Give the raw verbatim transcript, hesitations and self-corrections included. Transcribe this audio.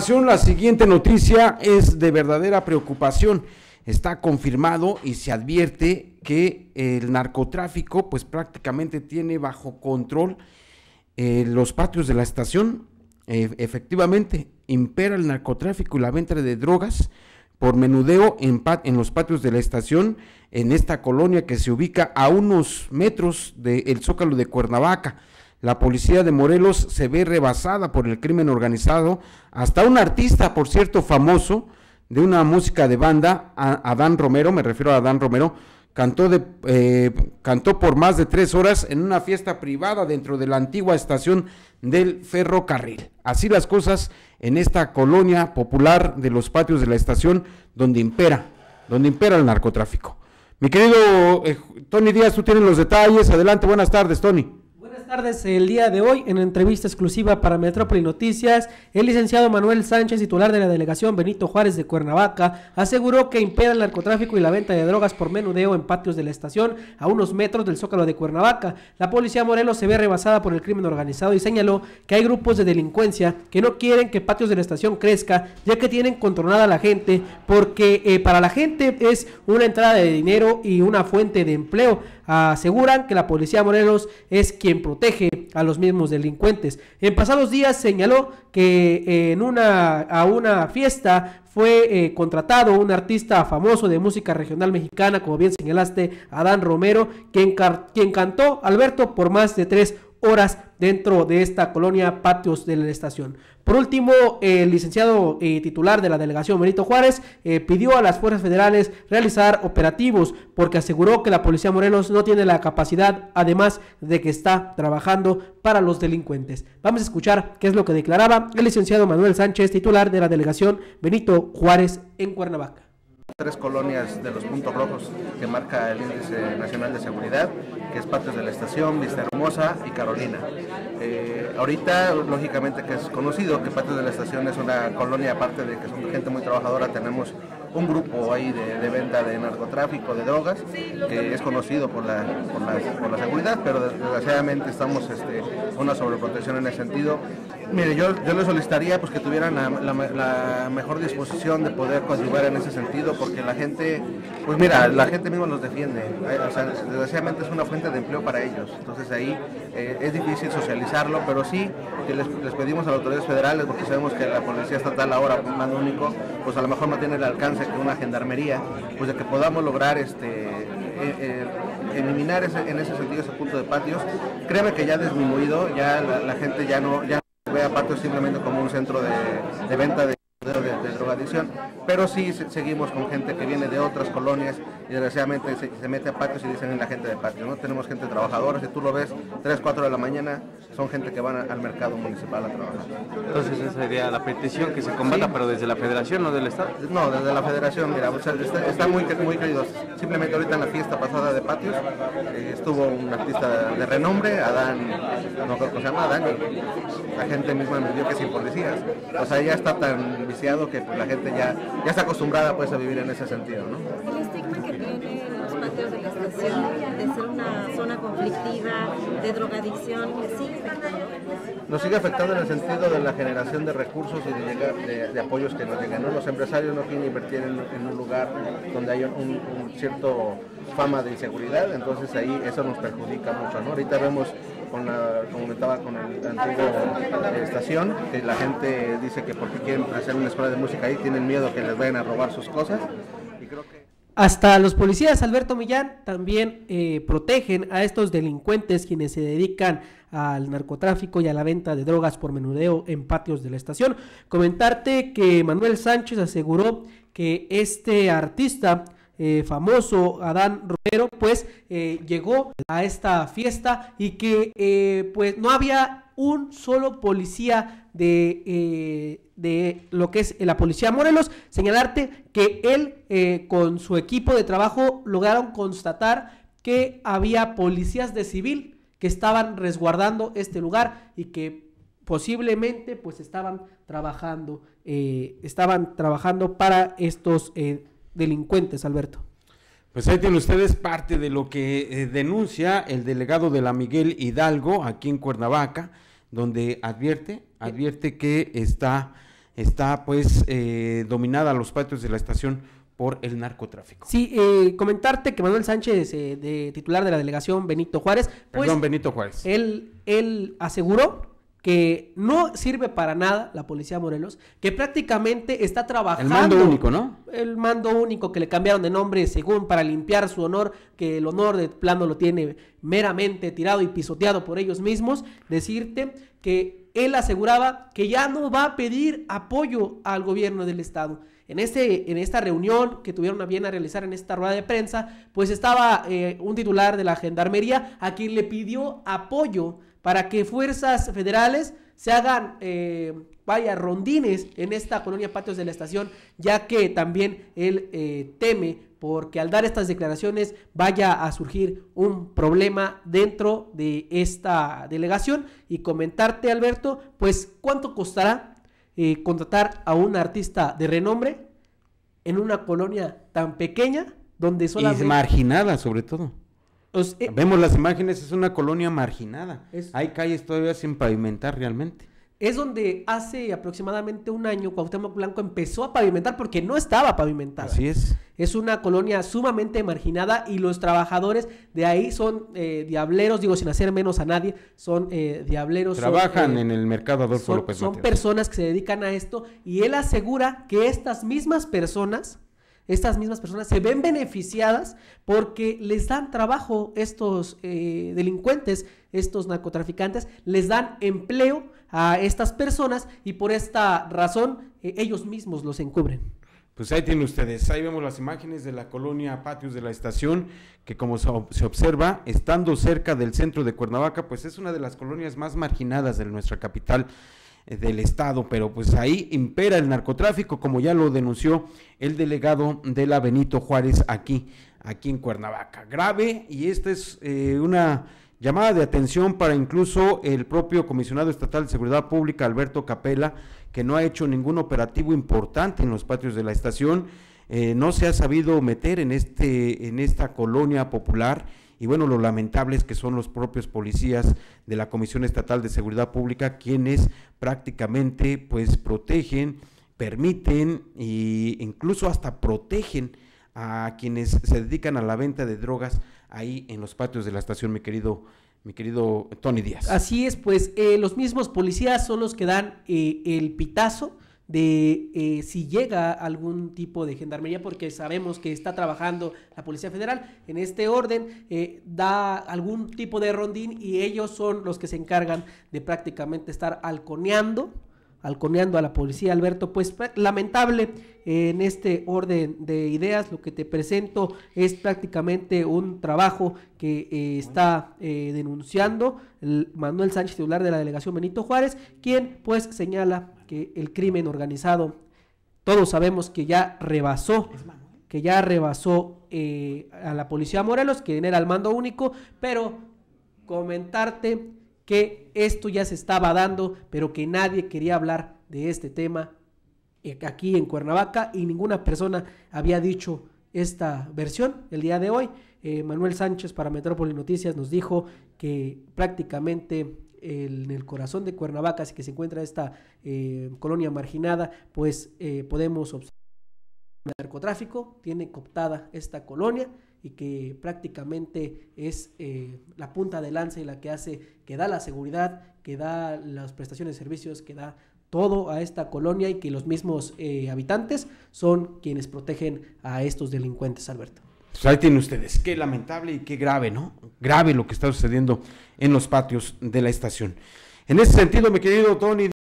La siguiente noticia es de verdadera preocupación. Está confirmado y se advierte que el narcotráfico pues prácticamente tiene bajo control eh, los patios de la estación. Eh, efectivamente, impera el narcotráfico y la venta de drogas por menudeo en, pat en los patios de la estación, en esta colonia que se ubica a unos metros del Zócalo de Cuernavaca. La policía de Morelos se ve rebasada por el crimen organizado. Hasta un artista, por cierto, famoso, de una música de banda, Adán Romero, me refiero a Adán Romero, cantó, de, eh, cantó por más de tres horas en una fiesta privada dentro de la antigua estación del ferrocarril. Así las cosas en esta colonia popular de los patios de la estación, donde impera, donde impera el narcotráfico. Mi querido eh, Tony Díaz, tú tienes los detalles. Adelante, buenas tardes, Tony. Buenas tardes. El día de hoy, en entrevista exclusiva para Metrópoli Noticias, el licenciado Manuel Sánchez, titular de la delegación Benito Juárez de Cuernavaca, aseguró que impera el narcotráfico y la venta de drogas por menudeo en patios de la estación a unos metros del Zócalo de Cuernavaca. La policía Morelos se ve rebasada por el crimen organizado y señaló que hay grupos de delincuencia que no quieren que patios de la estación crezca, ya que tienen controlada a la gente, porque eh, para la gente es una entrada de dinero y una fuente de empleo. Aseguran que la policía Morelos es quien protege a los mismos delincuentes. En pasados días señaló que en una, a una fiesta fue eh, contratado un artista famoso de música regional mexicana, como bien señalaste, Adán Romero, quien, quien cantó, Alberto, por más de tres horas dentro de esta colonia patios de la estación. Por último, el licenciado eh, titular de la delegación Benito Juárez eh, pidió a las fuerzas federales realizar operativos, porque aseguró que la policía Morelos no tiene la capacidad, además de que está trabajando para los delincuentes. Vamos a escuchar qué es lo que declaraba el licenciado Manuel Sánchez, titular de la delegación Benito Juárez en Cuernavaca. Tres colonias de los puntos rojos que marca el Índice Nacional de Seguridad, que es Patios de la Estación, Vista Hermosa y Carolina. Eh, ahorita, lógicamente que es conocido que Patios de la Estación es una colonia, aparte de que son gente muy trabajadora, tenemos un grupo ahí de, de venta de narcotráfico, de drogas, que es conocido por la, por la, por la seguridad, pero desgraciadamente estamos este, una sobreprotección en ese sentido. Mire, yo, yo le solicitaría pues, que tuvieran la, la, la mejor disposición de poder coadyuvar en ese sentido, porque la gente, pues mira, la gente misma los defiende, o sea, desgraciadamente es una fuente de empleo para ellos, entonces ahí eh, es difícil socializarlo, pero sí que les, les pedimos a las autoridades federales, porque sabemos que la policía estatal ahora, mando único, pues a lo mejor no tiene el alcance que una gendarmería, pues de que podamos lograr este eh, eh, eliminar ese, en ese sentido ese punto de patios. Créeme que ya ha disminuido, ya la, la gente ya no ya ve a patios simplemente como un centro de, de venta de De, de, de drogadicción, pero sí se, seguimos con gente que viene de otras colonias y desgraciadamente se, se mete a patios y dicen en la gente de patios, ¿no? Tenemos gente trabajadora, si tú lo ves, tres, cuatro de la mañana, son gente que van a, al mercado municipal a trabajar. Entonces esa sería la petición, que se combata, sí. Pero desde la federación, ¿no del estado? No, desde la federación, mira, o sea, está, está muy, muy queridos. Simplemente ahorita en la fiesta pasada de patios, eh, estuvo un artista de renombre, Adán, no creo que se llama Adán, la gente misma me dio que sin policías, o sea, ya está tan viciado que pues, la gente ya, ya está acostumbrada pues a vivir en ese sentido, ¿no? El estigma que tiene los patios de la estación de ser una zona conflictiva, de drogadicción, ¿sigue afectando? Nos sigue afectando en el sentido de la generación de recursos y de, llegar, de, de apoyos que nos llegan, ¿no? Los empresarios no quieren invertir en, en un lugar donde hay un, un cierto fama de inseguridad, entonces ahí eso nos perjudica mucho, ¿no? Ahorita vemos con la, como comentaba, con el antiguo eh, estación, que la gente dice que porque quieren hacer una escuela de música ahí tienen miedo que les vayan a robar sus cosas, y creo que hasta los policías, Alberto Millán, también eh, protegen a estos delincuentes quienes se dedican al narcotráfico y a la venta de drogas por menudeo en patios de la estación. Comentarte que Manuel Sánchez aseguró que este artista Eh, famoso Adán Romero pues eh, llegó a esta fiesta y que eh, pues no había un solo policía de, eh, de lo que es la policía Morelos. Señalarte que él eh, con su equipo de trabajo lograron constatar que había policías de civil que estaban resguardando este lugar y que posiblemente pues estaban trabajando eh, estaban trabajando para estos eh, delincuentes, Alberto. Pues ahí tienen ustedes parte de lo que eh, denuncia el delegado de la Miguel Hidalgo aquí en Cuernavaca, donde advierte, advierte que está está pues eh, dominada los patios de la estación por el narcotráfico. Sí, eh, comentarte que Manuel Sánchez, eh, de titular de la delegación Benito Juárez, pues, Perdón, Benito Juárez. Él, él aseguró que no sirve para nada la policía de Morelos, que prácticamente está trabajando. El mando único, ¿no? El mando único, que le cambiaron de nombre según para limpiar su honor, que el honor de plano lo tiene meramente tirado y pisoteado por ellos mismos. Decirte que él aseguraba que ya no va a pedir apoyo al gobierno del estado. En, este, en esta reunión que tuvieron a bien a realizar en esta rueda de prensa, pues estaba eh, un titular de la Gendarmería a quien le pidió apoyo para que fuerzas federales se hagan, eh, vaya, rondines en esta colonia Patios de la Estación, ya que también él eh, teme porque al dar estas declaraciones vaya a surgir un problema dentro de esta delegación. Y comentarte, Alberto, pues cuánto costará eh, contratar a un artista de renombre en una colonia tan pequeña donde solamente... Y marginada sobre todo. Os, eh, Vemos las imágenes, es una colonia marginada. Es, Hay calles todavía sin pavimentar realmente. Es donde hace aproximadamente un año Cuauhtémoc Blanco empezó a pavimentar porque no estaba pavimentada. Así es. Es una colonia sumamente marginada y los trabajadores de ahí son eh, diableros, digo sin hacer menos a nadie, son eh, diableros. Trabajan son, eh, en el mercado Adolfo son, López Son Mateos. personas que se dedican a esto y él asegura que estas mismas personas... Estas mismas personas se ven beneficiadas porque les dan trabajo estos eh, delincuentes, estos narcotraficantes, les dan empleo a estas personas y por esta razón eh, ellos mismos los encubren. Pues ahí tienen ustedes, ahí vemos las imágenes de la colonia Patios de la Estación, que como se observa, estando cerca del centro de Cuernavaca, pues es una de las colonias más marginadas de nuestra capital del estado, pero pues ahí impera el narcotráfico, como ya lo denunció el delegado de la Benito Juárez aquí, aquí en Cuernavaca. Grave, y esta es eh, una llamada de atención para incluso el propio comisionado estatal de Seguridad Pública, Alberto Capella, que no ha hecho ningún operativo importante en los patios de la estación, eh, no se ha sabido meter en este, en esta colonia popular. Y bueno, lo lamentable es que son los propios policías de la Comisión Estatal de Seguridad Pública quienes prácticamente pues protegen, permiten e incluso hasta protegen a quienes se dedican a la venta de drogas ahí en los patios de la estación, mi querido, mi querido Tony Díaz. Así es, pues eh, los mismos policías son los que dan eh, el pitazo de eh, si llega algún tipo de gendarmería, porque sabemos que está trabajando la Policía Federal en este orden, eh, da algún tipo de rondín y ellos son los que se encargan de prácticamente estar halconeando, halconeando a la policía. Alberto, pues lamentable eh, en este orden de ideas, lo que te presento es prácticamente un trabajo que eh, está eh, denunciando el Manuel Sánchez, titular de la delegación Benito Juárez, quien pues señala que el crimen organizado, todos sabemos que ya rebasó, que ya rebasó eh, a la policía de Morelos, que era el mando único, pero comentarte que esto ya se estaba dando, pero que nadie quería hablar de este tema aquí en Cuernavaca y ninguna persona había dicho esta versión. El día de hoy, eh, Manuel Sánchez para Metrópoli Noticias nos dijo que prácticamente el, en el corazón de Cuernavaca, así que se encuentra esta eh, colonia marginada, pues eh, podemos observar el narcotráfico, tiene cooptada esta colonia y que prácticamente es eh, la punta de lanza y la que hace, que da la seguridad, que da las prestaciones de servicios, que da todo a esta colonia y que los mismos eh, habitantes son quienes protegen a estos delincuentes, Alberto. Pues ahí tienen ustedes, qué lamentable y qué grave, ¿no? Grave lo que está sucediendo en los patios de la estación. En ese sentido, mi querido Tony,